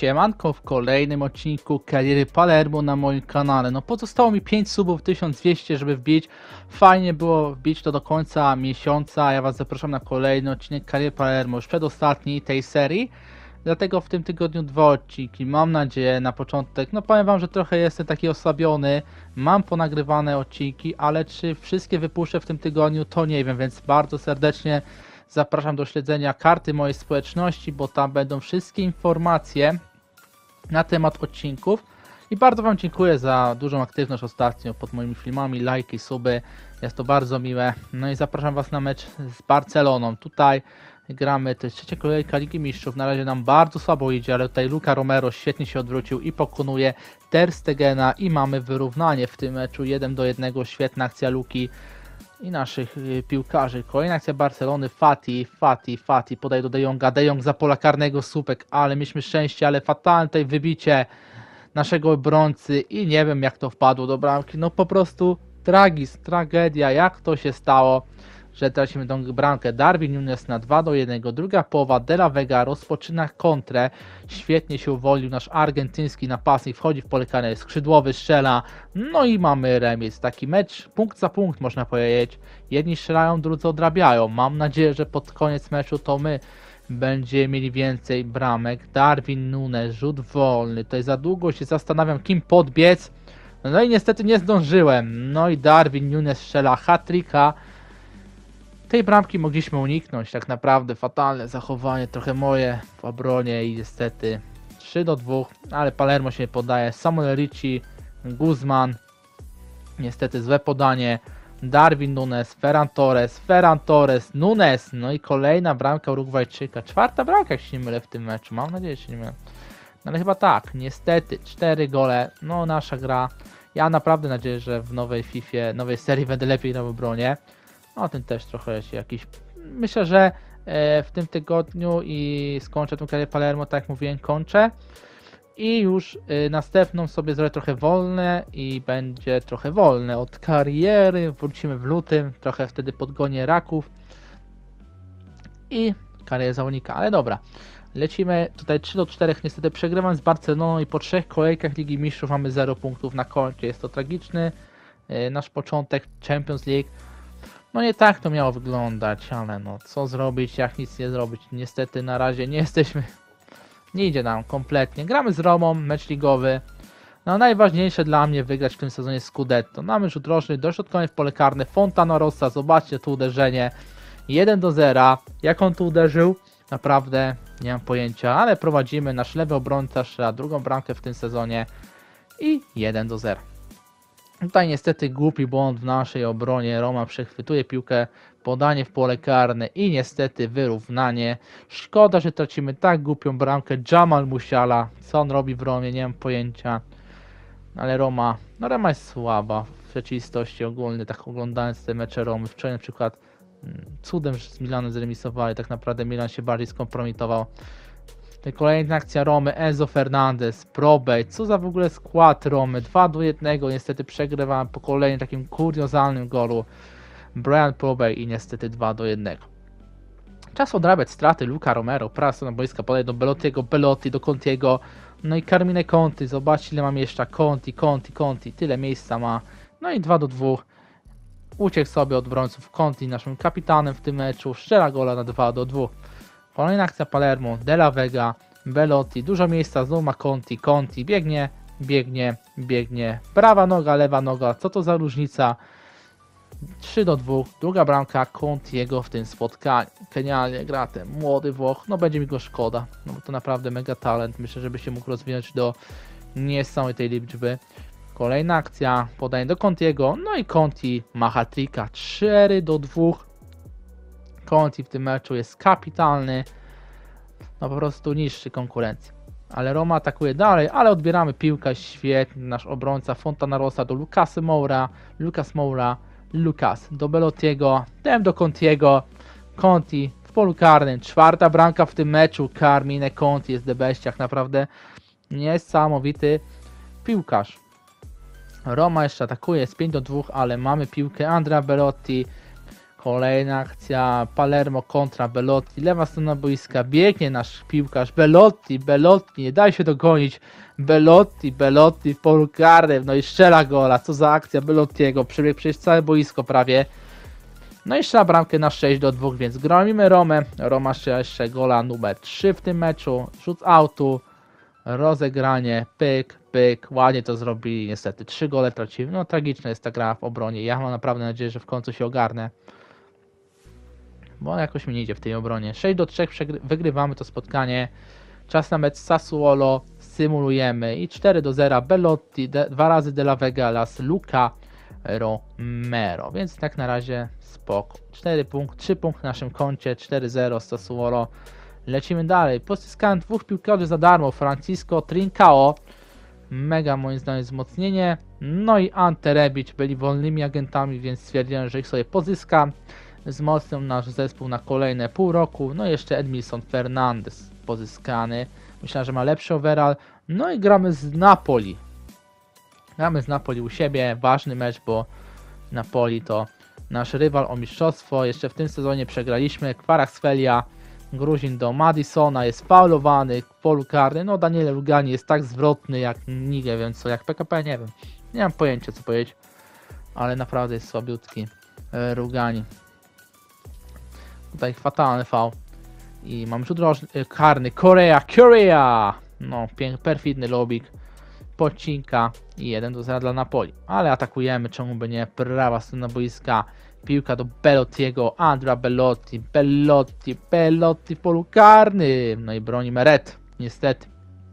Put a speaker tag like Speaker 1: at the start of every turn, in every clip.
Speaker 1: Siemanko w kolejnym odcinku kariery Palermo na moim kanale. No pozostało mi 5 subów, 1200, żeby wbić. Fajnie było wbić to do końca miesiąca. Ja was zapraszam na kolejny odcinek kariery Palermo, już przedostatni tej serii. Dlatego w tym tygodniu 2 odcinki. Mam nadzieję na początek, no powiem wam, że trochę jestem taki osłabiony. Mam ponagrywane odcinki, ale czy wszystkie wypuszczę w tym tygodniu, to nie wiem, więc bardzo serdecznie zapraszam do śledzenia karty mojej społeczności, bo tam będą wszystkie informacje na temat odcinków. I bardzo wam dziękuję za dużą aktywność ostatnio pod moimi filmami, lajki, suby. Jest to bardzo miłe. No i zapraszam was na mecz z Barceloną. Tutaj gramy, to jest trzecia kolejka Ligi Mistrzów. Na razie nam bardzo słabo idzie, ale tutaj Luka Romero świetnie się odwrócił i pokonuje Ter Stegena i mamy wyrównanie w tym meczu 1-1. Świetna akcja Luki i naszych piłkarzy. Kolejna akcja Barcelony, Fati podaje do De Jonga, De Jong za pola karnego, słupek, ale mieliśmy szczęście, ale fatalne tutaj wybicie naszego obrońcy i nie wiem jak to wpadło do bramki, no po prostu tragedia, jak to się stało, że tracimy tą bramkę. Darwin Núñez na 2-1, druga połowa, De La Vega rozpoczyna kontrę, świetnie się uwolnił nasz argentyński napastnik, wchodzi w pole karne, skrzydłowy strzela, no i mamy remis, taki mecz punkt za punkt można powiedzieć, jedni strzelają, drudzy odrabiają. Mam nadzieję, że pod koniec meczu to my będziemy mieli więcej bramek. Darwin Núñez, rzut wolny, tutaj za długo się zastanawiam kim podbiec, no i niestety nie zdążyłem, no i Darwin Núñez strzela hat-tricka. Tej bramki mogliśmy uniknąć, tak naprawdę fatalne zachowanie, trochę moje w obronie i niestety 3-2, ale Palermo się nie podaje. Samuel Ricci, Guzman, niestety złe podanie, Darwin Núñez, Ferran Torres, Núñez, no i kolejna bramka Urugwajczyka, czwarta bramka jak się nie mylę w tym meczu, mam nadzieję, że się nie mylę, no ale chyba tak, niestety 4 gole, no nasza gra, ja naprawdę nadzieję, że w nowej FIFA, nowej serii będę lepiej na obronie. O tym też trochę się jakiś... Myślę, że w tym tygodniu i skończę tą karierę Palermo, tak jak mówiłem, kończę. I już następną sobie zrobię trochę wolne i będzie trochę wolne od kariery. Wrócimy w lutym, trochę wtedy podgonię raków. I karierę zawodnika, ale dobra. Lecimy tutaj 3-4, niestety przegrywam z Barceloną i po 3 kolejkach Ligi Mistrzów mamy 0 punktów na koncie. Jest to tragiczny nasz początek Champions League. No nie tak to miało wyglądać, ale no co zrobić, jak nic nie zrobić. Niestety na razie nie jesteśmy, nie idzie nam kompletnie. Gramy z Romą, mecz ligowy. No najważniejsze dla mnie wygrać w tym sezonie Scudetto. Mamy rzut roczny, dośrodkowy w pole karne, Fontana Rossa, zobaczcie tu uderzenie. 1-0, jak on tu uderzył? Naprawdę nie mam pojęcia, ale prowadzimy, nasz lewy obrońca strzela drugą bramkę w tym sezonie i 1-0. Tutaj niestety głupi błąd w naszej obronie. Roma przechwytuje piłkę, podanie w pole karne i niestety wyrównanie. Szkoda, że tracimy tak głupią bramkę. Jamal Musiala, co on robi w Romie, nie mam pojęcia. Ale Roma, no Roma jest słaba w rzeczywistości ogólnie, tak oglądając te mecze Romy. Wczoraj na przykład cudem z Milanem zremisowali, tak naprawdę Milan się bardziej skompromitował. Kolejna akcja Romy, Enzo Fernandez, Probej, co za w ogóle skład Romy, 2-1, niestety przegrywałem po kolejnym takim kuriozalnym golu, Brian Probej i niestety 2-1. Czas odrabiać straty, Luka Romero, prawa strona boiska, podaje do Belottiego, Belotti do Contiego, no i Carmine Conti, zobaczcie ile mam jeszcze, Conti, tyle miejsca ma, no i 2-2. Uciekł sobie od obrońców Conti, naszym kapitanem w tym meczu, strzela gola na 2-2. Kolejna akcja Palermo, De La Vega, Belotti, dużo miejsca, znowu ma Conti, biegnie, prawa noga, lewa noga, co to za różnica? 3-2, druga bramka Contiego w tym spotkaniu, genialnie gra ten młody Włoch, no będzie mi go szkoda, no bo to naprawdę mega talent, myślę, żeby się mógł rozwinąć do niesamowitej liczby. Kolejna akcja, podanie do Contiego, no i Conti ma hat-tricka, 4-2. Conti w tym meczu jest kapitalny, no po prostu niszczy konkurencję. Ale Roma atakuje dalej, ale odbieramy piłkę, świetnie, nasz obrońca Fontana Rossa do Lucas Moura, do Belottiego,tem do Contiego, Conti w polu karnym, czwarta bramka w tym meczu, Carmine Conti jest debeściak, naprawdę niesamowity piłkarz. Roma jeszcze atakuje, jest 5-2, ale mamy piłkę, Andrea Belotti, Kolejna akcja, Palermo kontra Belotti, lewa strona boiska, biegnie nasz piłkarz, Belotti, nie daj się dogonić, Belotti w polu karnym, no i strzela gola, co za akcja Belottiego, przebiegł przez całe boisko prawie, no i strzela bramkę na 6-2, więc gromimy Romę, Roma strzela jeszcze gola numer 3 w tym meczu, rzut z autu, rozegranie, pyk, ładnie to zrobili, niestety 3 gole tracimy, no tragiczna jest ta gra w obronie, ja mam naprawdę nadzieję, że w końcu się ogarnę, bo jakoś mi nie idzie w tej obronie. 6-3 wygrywamy to spotkanie. Czas na mecz Sassuolo, symulujemy i 4-0 Belotti, 2 razy De La Vega oraz Luca Romero, więc tak na razie spoko. 3 punkty na naszym koncie, 4-0 Sassuolo. Lecimy dalej. Pozyskałem 2 piłkarzy za darmo, Francisco Trincao, mega moim zdaniem wzmocnienie, no i Ante Rebic byli wolnymi agentami, więc stwierdziłem, że ich sobie pozyskam. Wzmocnią nasz zespół na kolejne pół roku. No i jeszcze Edmilson Fernandez pozyskany. Myślę, że ma lepszy overall. No i gramy z Napoli. Gramy z Napoli u siebie. Ważny mecz, bo Napoli to nasz rywal o mistrzostwo. Jeszcze w tym sezonie przegraliśmy. Kvaratskhelia, Gruzin do Madisona, jest faulowany w polu karnym. No Daniele Rugani jest tak zwrotny jak nie wiem co, jak PKP, nie wiem. Nie mam pojęcia co powiedzieć. Ale naprawdę jest słabiutki Rugani. Tutaj fatalny faul. I mam rzut karny. Korea! No, perfidny lobik. Pocinka i 1-0 dla Napoli. Ale atakujemy, czemu by nie. Prawa strona boiska. Piłka do Belottiego. Andrea Belotti w polu karnym. No i broni Meret. Niestety.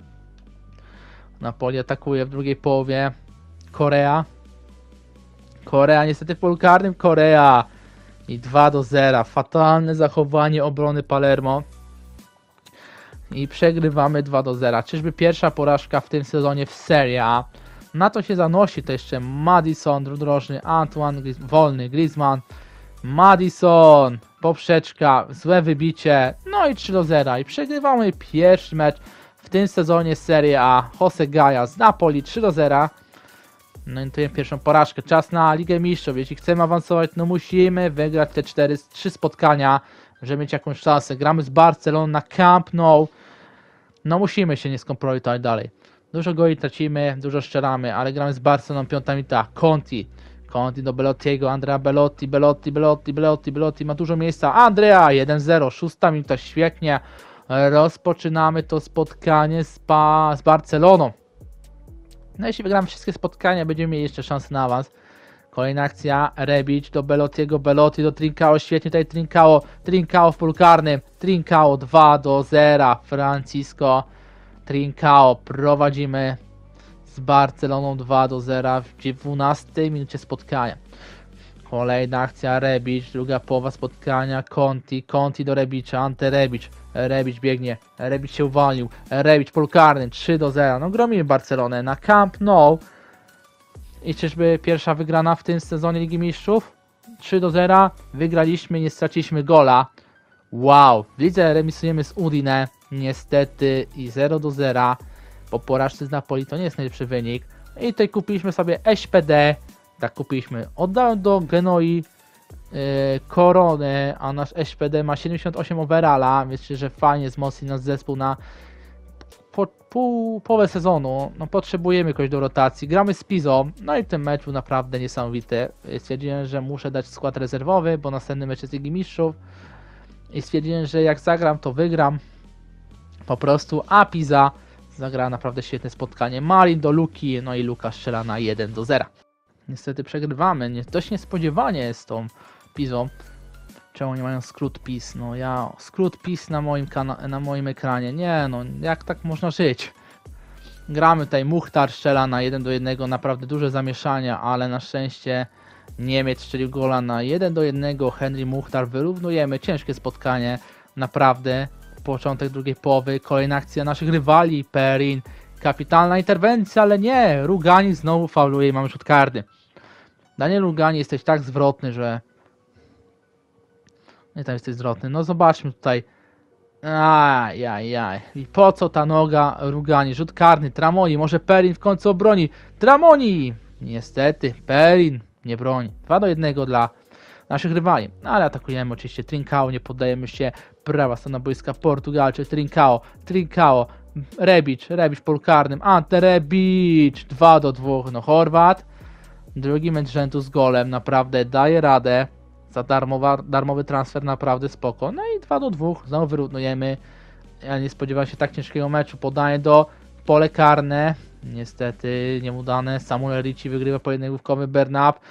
Speaker 1: Napoli atakuje w drugiej połowie. Korea niestety w polu karnym. I 2-0. Fatalne zachowanie obrony Palermo. I przegrywamy 2-0. Czyżby pierwsza porażka w tym sezonie w Serie A? Na to się zanosi to jeszcze Madison, drożny Antoine, wolny Griezmann. Madison, poprzeczka, złe wybicie. No i 3-0. I przegrywamy pierwszy mecz w tym sezonie Serie A. Jose Gaia z Napoli 3-0. No i to pierwszą porażkę. Czas na Ligę Mistrzów. Jeśli chcemy awansować, no musimy wygrać te 3 spotkania, żeby mieć jakąś szansę. Gramy z Barceloną na Camp Nou. No musimy się nie skompromitować dalej. Dużo goli tracimy, dużo strzelamy, ale gramy z Barceloną, 5 minuta. Conti do Belottiego, Andrea Belotti ma dużo miejsca. Andrea 1-0, 6 minuta, świetnie. Rozpoczynamy to spotkanie z Barceloną. No jeśli wygramy wszystkie spotkania, będziemy mieli jeszcze szansę na awans. Kolejna akcja, Rebic do Belottiego, Belotti do Trincao, świetnie tutaj Trincao w polu karnym, Trincao 2-0, Francisco Trincao, prowadzimy z Barceloną 2-0 w 12 minucie spotkania. Kolejna akcja, Rebic, druga połowa spotkania, Conti do Rebicia, Ante Rebic biegnie, Rebic się uwolnił, Rebic polu karnym, 3-0, no gromimy Barcelonę na Camp Nou. I czyżby pierwsza wygrana w tym sezonie Ligi Mistrzów? 3-0, wygraliśmy, nie straciliśmy gola. Wow, w lidze remisujemy z Udine, niestety i 0-0. Po porażce z Napoli to nie jest najlepszy wynik. I tutaj kupiliśmy sobie SPD, tak kupiliśmy. Oddałem do Genoi Koronę, a nasz SPD ma 78 overalla, więc że fajnie wzmocni nasz zespół na połowę sezonu. No potrzebujemy kogoś do rotacji, gramy z Pizą, no i ten mecz był naprawdę niesamowity. Stwierdziłem, że muszę dać skład rezerwowy, bo następny mecz jest Ligi Mistrzów i stwierdziłem, że jak zagram, to wygram po prostu, a Pisa zagrała naprawdę świetne spotkanie. Marin do Luki, no i Luka strzela na 1-0. Niestety przegrywamy, dość niespodziewanie z tą Pizą. Czemu nie mają skrót PiS? No ja, skrót PiS na moim ekranie. Nie no, jak tak można żyć? Gramy tutaj, Muchtar strzela na 1-1, naprawdę duże zamieszania, ale na szczęście Niemiec strzelił gola na 1-1, Henry Muchtar, wyrównujemy, ciężkie spotkanie, naprawdę, początek drugiej połowy, kolejna akcja naszych rywali, Perin, kapitalna interwencja, ale nie, Rugani znowu fauluje i mamy rzut karny. Daniel Rugani, jesteś tak zwrotny, że... Nie, tam jesteś zwrotny, no zobaczmy tutaj. Ajajaj. I po co ta noga Rugani? Rzut karny, Tramoni, może Perin w końcu obroni. Tramoni! Niestety, Perin nie broni. 2-1 dla naszych rywali. No, ale atakujemy oczywiście Trincao, nie poddajemy się. Prawa strona boiska Portugalczyk, Trincao, Rebic w polu karnym, Ante Rebic, 2-2, no Chorwat. Drugi mecz rzędu z golem, naprawdę daje radę. Za darmowy transfer naprawdę spoko. No i 2-2, znowu wyrównujemy. Ja nie spodziewałem się tak ciężkiego meczu. Podaję do pole karne. Niestety nieudane. Samuel Ricci wygrywa pojedynek główkowy. Bernab.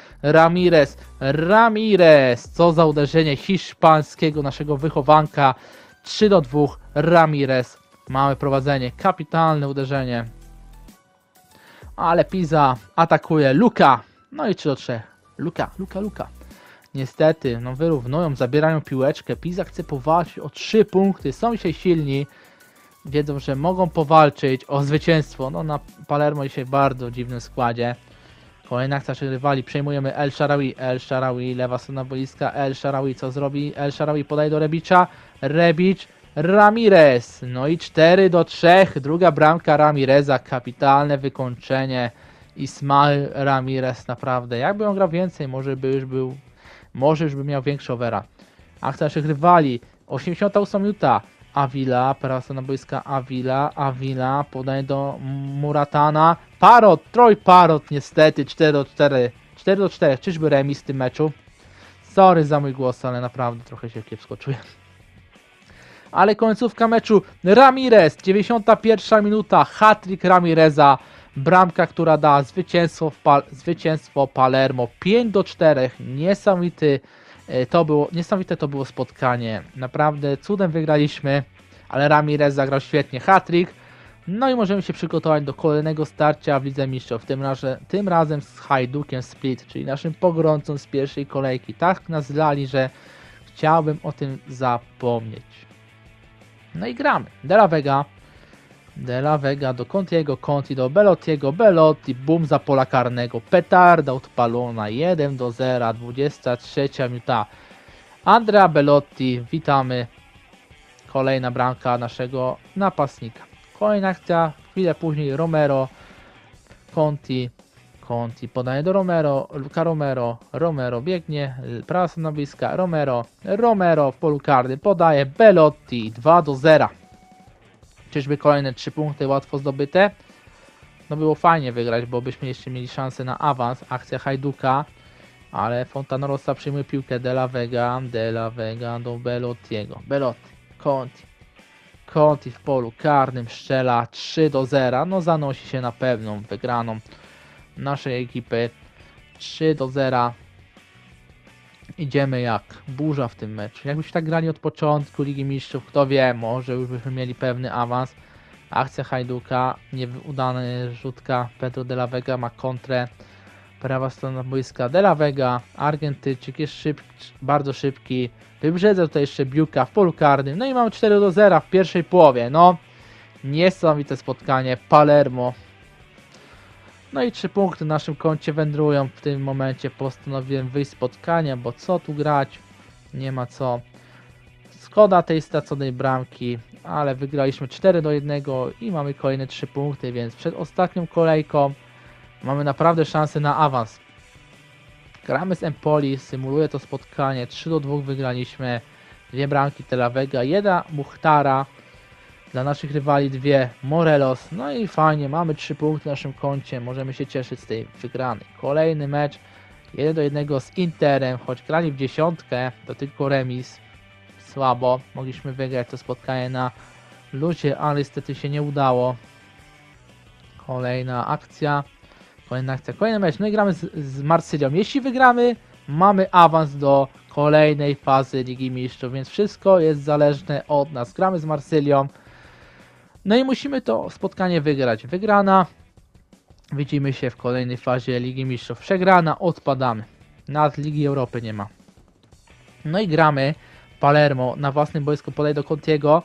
Speaker 1: Ramirez. Co za uderzenie hiszpańskiego naszego wychowanka. 3-2. Ramirez. Mamy prowadzenie. Kapitalne uderzenie. Ale Pisa atakuje. Luka. No i 3-3. Luka. Niestety, no wyrównują, zabierają piłeczkę. Pisa chce powalczyć o 3 punkty. Są dzisiaj silni. Wiedzą, że mogą powalczyć o zwycięstwo. No na Palermo dzisiaj w bardzo dziwnym składzie. Kolejna akcja naszych rywali. Przejmujemy El Shaarawy, lewa strona boiska. El Shaarawy, co zrobi? El Shaarawy podaje do Rebicza. Rebic, Ramirez. No i 4-3. Druga bramka Ramireza. Kapitalne wykończenie. Ismael Ramirez, naprawdę. Jakby on grał więcej, może już by miał większy overa. Akcja naszych rywali. 88 minuta. Avila, prawa strona boiska Avila, podaje do Muratana. Troy Parrott niestety, 4-4. Czyżby remis w tym meczu? Sorry za mój głos, ale naprawdę trochę się kiepsko czuję. Ale końcówka meczu. Ramirez, 91 minuta, hat-trick Ramireza. Bramka, która da zwycięstwo Palermo 5-4. Niesamowite to było spotkanie. Naprawdę cudem wygraliśmy, ale Ramirez zagrał świetnie hat-trick. No i możemy się przygotować do kolejnego starcia w Lidze Mistrzów. Tym razem z Hajdukiem Split, czyli naszym pogromcą z pierwszej kolejki. Tak nas zlali, że chciałbym o tym zapomnieć. No i gramy. De la Vega do Contiego, Conti do Belottiego, Belotti, bum za pola karnego, petarda odpalona, 1-0, 23 minuta. Andrea Belotti, witamy. Kolejna bramka naszego napastnika. Kolejna akcja, chwilę później Romero, Conti podaje do Luka Romero biegnie, prawa strona bliska, Romero w polu karnym podaje, Belotti, 2-0. Czyżby kolejne 3 punkty łatwo zdobyte? No było fajnie wygrać, bo byśmy jeszcze mieli szansę na awans. Akcja Hajduka, ale Fontanarossa przyjmuje piłkę. De la Vega do Belottiego. Conti w polu karnym strzela 3-0. No zanosi się na pewną wygraną naszej ekipy. 3-0. Idziemy jak burza w tym meczu. Jakbyśmy tak grali od początku Ligi Mistrzów, kto wie, może już byśmy mieli pewny awans. Akcja Hajduka, nieudana rzutka, Pedro de la Vega ma kontrę. Prawa strona boiska de la Vega, Argentyńczyk jest bardzo szybki. Wyprzedza tutaj jeszcze Biuka w polu karnym. No i mamy 4-0 w pierwszej połowie. No, niesamowite spotkanie. Palermo. No i 3 punkty na naszym koncie wędrują. W tym momencie postanowiłem wyjść z spotkania, bo co tu grać? Nie ma co. Szkoda tej straconej bramki, ale wygraliśmy 4-1 i mamy kolejne 3 punkty, więc przed ostatnią kolejką mamy naprawdę szansę na awans. Gramy z Empoli, symuluje to spotkanie, 3-2 wygraliśmy, 2 bramki de la Vega, 1 Muhtara, dla naszych rywali 2 Morelos, no i fajnie, mamy 3 punkty na naszym koncie, możemy się cieszyć z tej wygranej. Kolejny mecz, 1-1 z Interem, choć grali w dziesiątkę, to tylko remis, słabo, mogliśmy wygrać to spotkanie na luzie, ale niestety się nie udało. Kolejna akcja, kolejny mecz, no i gramy z Marsylią. Jeśli wygramy, mamy awans do kolejnej fazy Ligi Mistrzów, więc wszystko jest zależne od nas. Gramy z Marsylią, no i musimy to spotkanie wygrać. Wygrana, widzimy się w kolejnej fazie Ligi Mistrzów. Przegrana, odpadamy. Nawet Ligi Europy nie ma. No i gramy. Palermo na własnym boisku podaje do Contiego.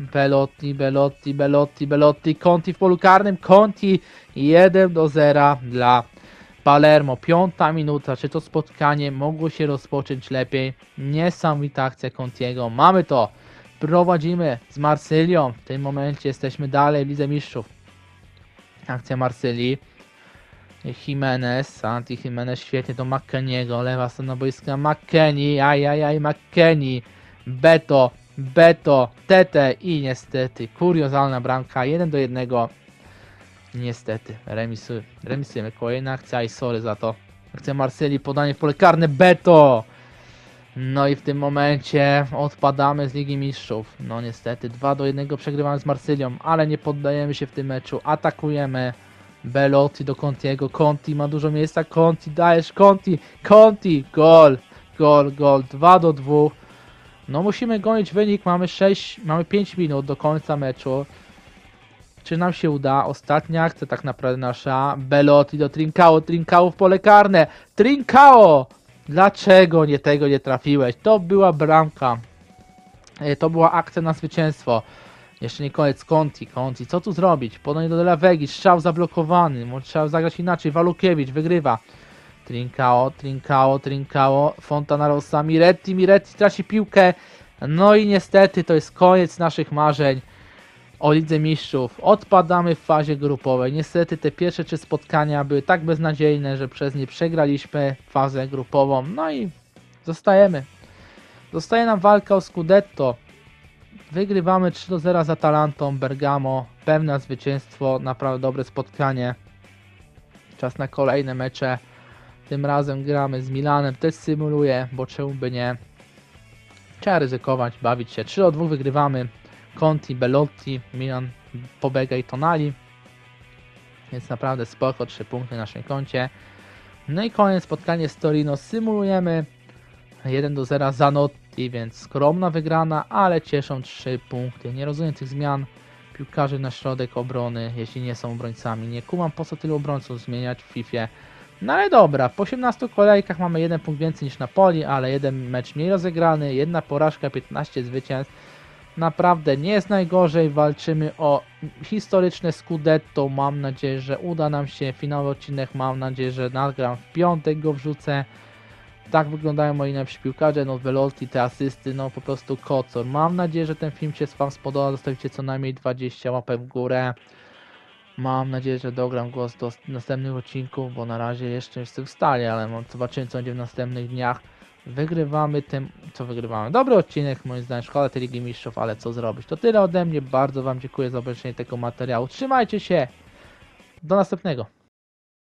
Speaker 1: Belotti, Conti w polu karnym, Conti 1-0 dla Palermo. 5 minuta, czy to spotkanie mogło się rozpocząć lepiej? Niesamowita akcja Contiego, mamy to, prowadzimy z Marsylią, w tym momencie jesteśmy dalej w Lidze Mistrzów. Akcja Marsylii, Jimenez, Santi Jimenez świetnie do McKenniego, lewa strona boiska McKennie, ajajaj McKennie, Beto, Tete i niestety kuriozalna bramka 1-1. Niestety, remisujemy. Kolejna akcja i sorry za to. Akcja Marsylii, podanie w pole karne, Beto! No i w tym momencie odpadamy z Ligi Mistrzów. No niestety, 2-1 przegrywamy z Marsylią, ale nie poddajemy się w tym meczu. Atakujemy. Belotti do Contiego. Conti ma dużo miejsca. Conti, dajesz Conti! Gol! 2-2. No musimy gonić wynik. Mamy 5 minut do końca meczu. Czy nam się uda? Ostatnia akcja tak naprawdę nasza. Belotti do Trincao w pole karne. Trincao! Dlaczego tego nie trafiłeś? To była bramka. To była akcja na zwycięstwo. Jeszcze nie koniec. Conti, co tu zrobić? Podanie do Della Vegi, strzał zablokowany. Może trzeba zagrać inaczej. Walukiewicz wygrywa. Trincao. Fontanarossa, Miretti traci piłkę. No i niestety to jest koniec naszych marzeń o Lidze Mistrzów. Odpadamy w fazie grupowej. Niestety te pierwsze 3 spotkania były tak beznadziejne, że przez nie przegraliśmy fazę grupową. No i zostajemy. Zostaje nam walka o Scudetto. Wygrywamy 3-0 z Atalantą, Bergamo. Pewne zwycięstwo, naprawdę dobre spotkanie. Czas na kolejne mecze. Tym razem gramy z Milanem. Też symuluję, bo czemu by nie. Trzeba ryzykować, bawić się. 3-2 wygrywamy. Conti, Belotti, Milan, Pobega i Tonali. Więc naprawdę spoko, 3 punkty na naszym koncie. No i koniec, spotkanie z Torino. Symulujemy 1-0 Zanotti, więc skromna wygrana, ale cieszą 3 punkty. Nie rozumiem tych zmian piłkarzy na środek obrony, jeśli nie są obrońcami. Nie kumam, po co tylu obrońców zmieniać w FIFA. No ale dobra, po 18 kolejkach mamy 1 punkt więcej niż Napoli, ale 1 mecz mniej rozegrany, 1 porażka, 15 zwycięstw. Naprawdę nie jest najgorzej, walczymy o historyczne Scudetto, mam nadzieję, że uda nam się, finałowy odcinek mam nadzieję, że nagram w piątek, go wrzucę. Tak wyglądają moi najlepsi piłkarze, no Velotti, te asysty, no po prostu kocor. Mam nadzieję, że ten film się Wam spodoba, zostawicie co najmniej 20 łapek w górę. Mam nadzieję, że dogram głos do następnych odcinków, bo na razie jeszcze jestem w stanie, ale zobaczymy co będzie w następnych dniach. Wygrywamy tym, co wygrywamy. Dobry odcinek, moim zdaniem, szkoda tej Ligi Mistrzów, ale co zrobić. To tyle ode mnie, bardzo Wam dziękuję za obejrzenie tego materiału. Trzymajcie się, do następnego.